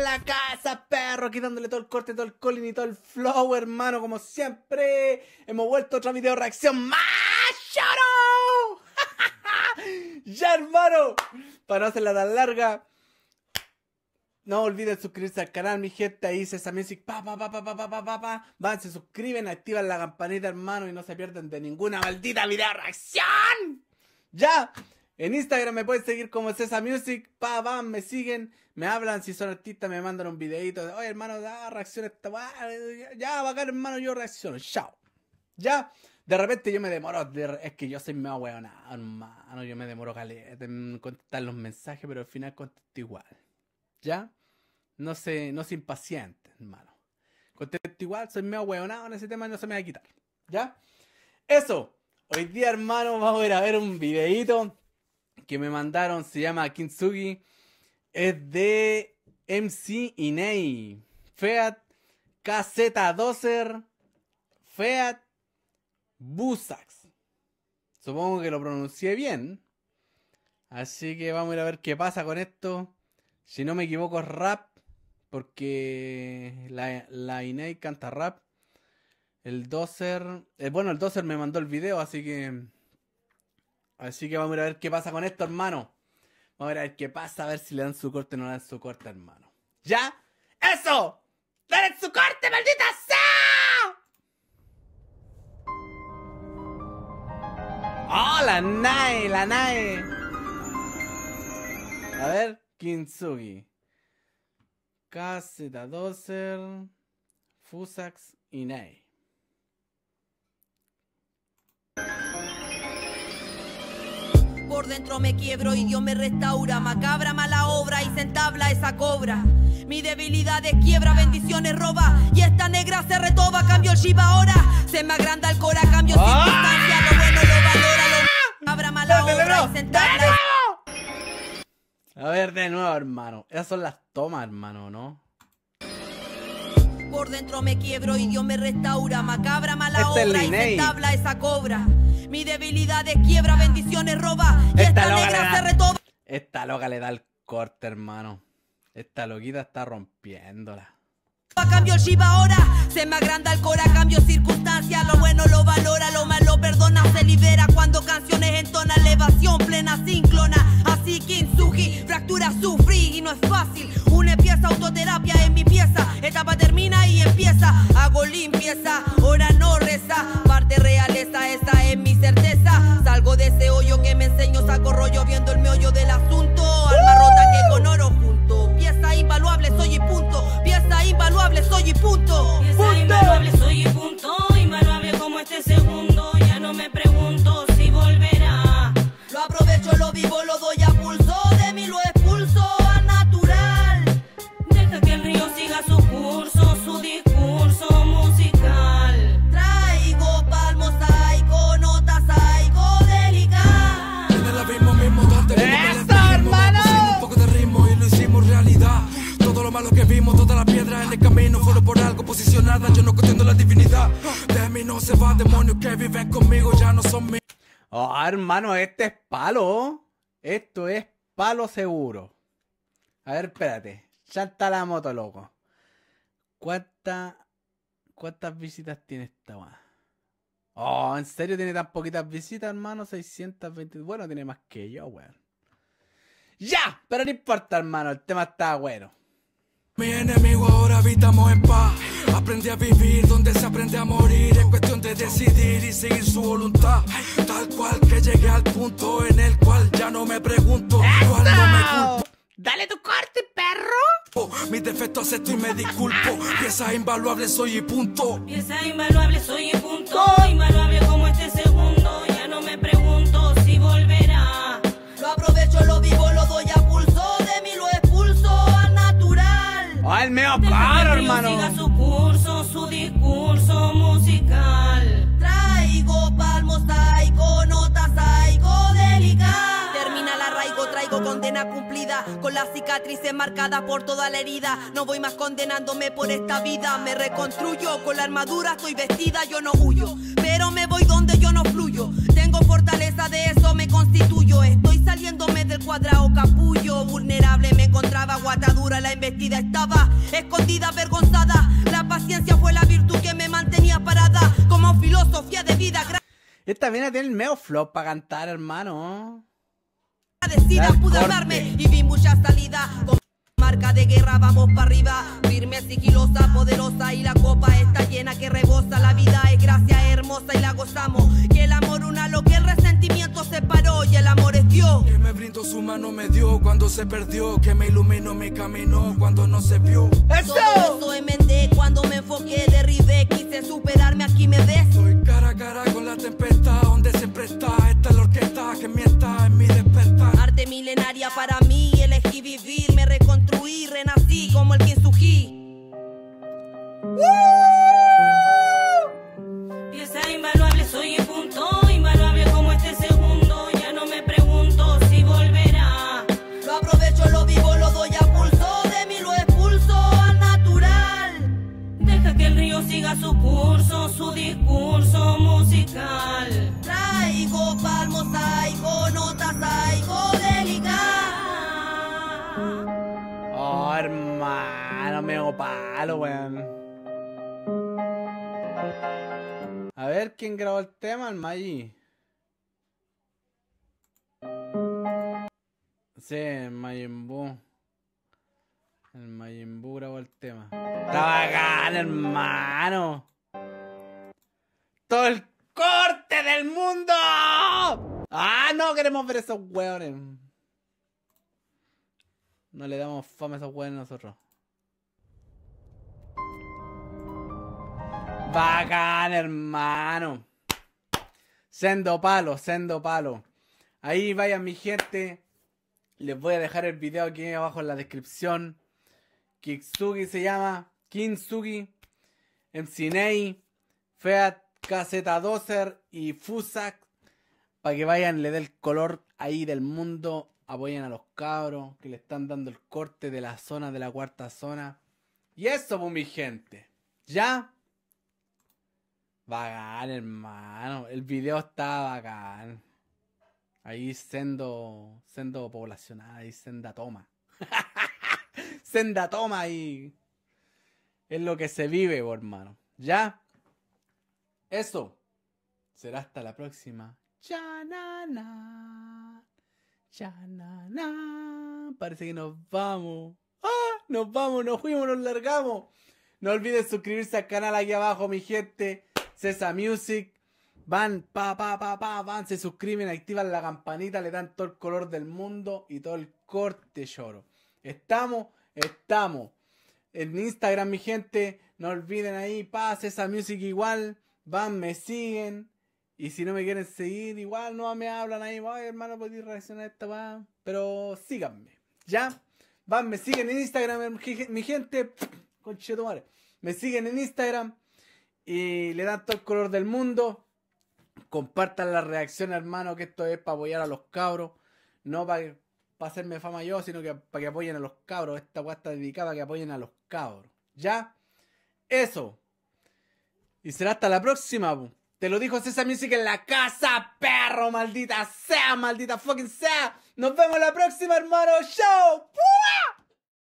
la casa, perro, quitándole todo el corte, todo el calling y todo el flow, hermano, como siempre. Hemos vuelto a otra video reacción más choro. Ya, hermano, para no hacerla tan larga, no olviden suscribirse al canal, mi gente. Ahí Sesa Music, van, se suscriben, activan la campanita, hermano, y no se pierden de ninguna maldita video reacción. Ya. En Instagram me pueden seguir como Sesa Music, van, me siguen, me hablan, si son artistas me mandan un videito, oye hermano, da reacción esta, ya bacán hermano, yo reacciono, chao. Ya, de repente yo me demoro, es que yo soy medio hueonado, hermano, yo me demoro caleta en contestar los mensajes, pero al final contesto igual. Ya, no se impaciente, hermano. Contesto igual, soy medio hueonado en ese tema, no se me va a quitar. Ya, eso, hoy día hermano vamos a ir a ver un videito que me mandaron, se llama Kintsugi, es de MC Inei, Feat KZ Dozer, Feat Busax. Supongo que lo pronuncié bien, así que vamos a ir a ver qué pasa con esto. Si no me equivoco es rap, porque la Inei canta rap. El Dozer, bueno, el Dozer me mandó el video, así que vamos a ir a ver qué pasa con esto, hermano. Vamos a ver qué pasa, a ver si le dan su corte o no le dan su corte, hermano. ¿Ya? ¡Eso! ¡Dale su corte, maldita sea! ¡Oh, la Nae, la Nae! A ver, Kintsugi, KZ Dozer, Fusax y Nae. Por dentro me quiebro y Dios me restaura. Macabra, mala obra y se entabla esa cobra. Mi debilidad es quiebra, bendiciones roba. Y esta negra se retoba, cambio el Shiva ahora. Se me agranda el cora, cambio circunstancia. Lo bueno lo valora, lo macabra, mala obra y se entabla. A ver, de nuevo, hermano. Esas son las tomas, hermano, ¿no? Por dentro me quiebro y Dios me restaura. Macabra, mala obra y se entabla esa cobra. Mi debilidad es quiebra, bendiciones roba. Y esta negra se retoba. Esta loca le da el corte, hermano. Esta loquita está rompiéndola. Cambio el Shiva ahora. Se me agranda el cora, cambio circunstancia. Lo bueno lo valora, lo malo perdona. Se libera cuando canciones entona. Elevación plena, sínclona. Así Kintsugi, fractura sufrí y no es fácil. Una pieza, autoterapia en mi pieza. Etapa termina y empieza. Hago limpieza, ahora no reza. Parte realeza, esa es mi certeza. Salgo de ese hoyo que me enseño, saco rollo viendo el meollo del asunto. Alma rota que con oro junto. Pieza invaluable, soy y punto. Pieza invaluable, soy y punto. Pieza invaluable, soy y punto. Invaluable como este segundo. Ya no me pregunto si volverá. Lo aprovecho, lo vivo, lo doy a pulso. De mí lo expulso a natural. Deja que el río siga su curso, su discurso musical. Traigo palmos, mosaico, notas, saico, delicadas. En el abismo mismo donde ¡eso, hermano! Pusimos un poco de ritmo y lo hicimos realidad. Todo lo malo que vimos, todas las piedras en el camino fueron por algo posicionadas. Yo no cuestiono la divinidad. De mí no se va, demonios que viven conmigo ya no son míos. Oh, hermano, este es palo. Esto es palo seguro. A ver, espérate. Ya está la moto, loco. ¿Cuántas visitas tiene esta weá? Oh, ¿en serio tiene tan poquitas visitas, hermano? 620. Bueno, tiene más que yo, weón. Ya, pero no importa, hermano. El tema está bueno. Mi enemigo ahora habitamos en paz. Aprendí a vivir donde se aprende a morir. Es cuestión de decidir y seguir su voluntad. Tal cual que llegué al punto en el cual ya no me pregunto cuál no me culpo. ¡Dale tu corte, perro! Mis defectos acepto y me disculpo. Pieza invaluable soy y punto. Pieza invaluable, soy y punto. Invaluable como este segundo. Ya no me pregunto si volverá. Lo aprovecho, lo vivo, lo doy a pulso. De mí lo expulso a natural. ¡Oh, el medio Deja que caro, el río hermano! siga su curso, su discurso musical. Traigo palmos, mosaico, notas, saico, delicadas. Termina el arraigo, traigo condena cumplida. Con las cicatrices marcadas por toda la herida. No voy más condenándome por esta vida. Me reconstruyo, con la armadura estoy vestida. Yo no huyo, pero me voy donde yo no fluyo. Tengo fortaleza, de eso me constituyo. Estoy saliéndome del cuadrado capullo. Vulnerable me encontraba, guatadura la embestida estaba. Escondida, avergonzada, la paciencia fue la virtud que me mantenía parada. Como filosofía de vida, Esta viene tiene el medio flop para cantar, hermano. agradecida pude amarme y vi muchas salidas. Con marca de guerra vamos para arriba, firme, sigilosa, poderosa y la copa está llena que rebosa. La vida es gracia hermosa y la gozamos. Que el amor una lo que el resentimiento separó y el amor es Dios. Que me brindó su mano, me dio cuando se perdió. Que me iluminó, me caminó cuando no se vio. Todo eso enmendé cuando me enfoqué, derribé, quise superarme, aquí me ves. Estoy cara a cara con la tempestad, donde siempre está. Esta es la orquesta que mienta en mi despertar. Arte milenaria para mí, elegí vivir, me reconstruí, renací como el Kintsugi. Pieza invaluable, soy el punto invaluable como este segundo. Ya no me pregunto si volverá. Lo aprovecho, lo vivo, lo doy a pulso, de mí lo expulso al natural. Deja que el río siga su curso, su discurso musical. Traigo pa'l mosaico, notas saico delicadas. Oh, hermano, me hago palo, weón. A ver, ¿quién grabó el tema? El Maggi. Sí, el Majin Buu. El Majin Buu grabó el tema. ¡Está bacán, hermano! ¡Todo el corte del mundo! ¡Ah, no! Queremos ver esos hueones. No le damos fama a esos hueones nosotros. Bacán, hermano. Sendo palo, sendo palo. Ahí vayan, mi gente. Les voy a dejar el video aquí abajo en la descripción. Kintsugi se llama. Kintsugi. MCNA. Feat, KZ12 y Fusak. Para que vayan, le den el color ahí del mundo. Apoyen a los cabros que le están dando el corte de la zona, de la cuarta zona. Y eso, pues, mi gente. ¿Ya? Bacán, hermano. El video está bacán. Ahí sendo poblacional, ahí senda toma. Senda toma ahí. Es lo que se vive, po, hermano. ¿Ya? Eso. Será hasta la próxima. Chanana. Chanana. Parece que nos vamos. ¡Ah! Nos vamos, nos fuimos, nos largamos. No olviden suscribirse al canal aquí abajo, mi gente. Cesa Music. Van, van, se suscriben, activan la campanita, le dan todo el color del mundo y todo el corte lloro. Estamos en Instagram, mi gente. No olviden ahí, Cesa Music igual. Van, me siguen. Y si no me quieren seguir, igual no me hablan ahí. Ay, hermano, podéis reaccionar a esta va. Pero síganme, ¿ya? Van, me siguen en Instagram, mi gente. Conchetumare. Me siguen en Instagram. Y le dan todo el color del mundo. Compartan la reacción, hermano, que esto es para apoyar a los cabros. No para hacerme fama yo, sino que para que apoyen a los cabros. Esta weá está dedicada a que apoyen a los cabros. ¿Ya? Eso. Y será hasta la próxima, pu. Te lo dijo Cesa Music en la casa, perro. Maldita sea, maldita fucking sea. Nos vemos la próxima, hermano. ¡Chao!